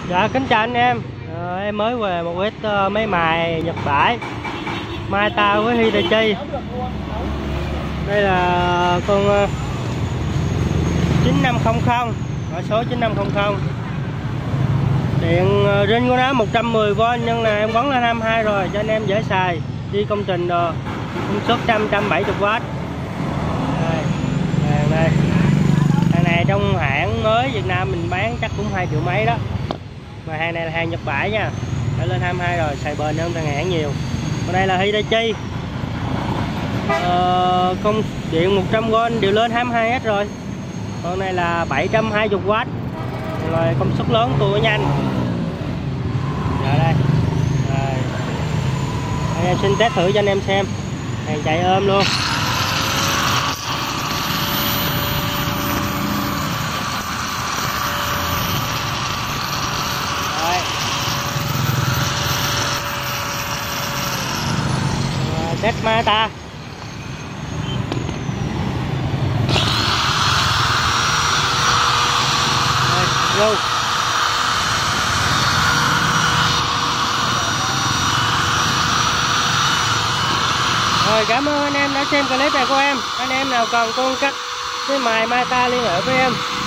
Dạ kính chào anh em. Em mới về một ít máy mài Nhật Bãi Mayta với Hitachi. Đây là con 9500, mã số 9500. Điện rin của nó 110V, nhưng là em bắn lên 22 rồi cho anh em dễ xài đi công trình đồ. Công suất 170W. Đây. Hàng này trong hãng mới Việt Nam mình bán chắc cũng 2 triệu mấy đó. Mà hàng này là hàng Nhật Bãi nha, đã lên 22 rồi, xài bền hơn thằng hãng nhiều. Còn đây là Hitachi, công điện 100V đều lên 22 hết rồi. Còn này là 720W rồi, công suất lớn, tua nhanh. Rồi đây, em xin test thử cho anh em xem, hàng chạy ôm luôn. Test Mayta. Vô. Rồi, cảm ơn anh em đã xem clip này của em. Anh em nào cần cung cấp với mài Mayta liên hệ với em.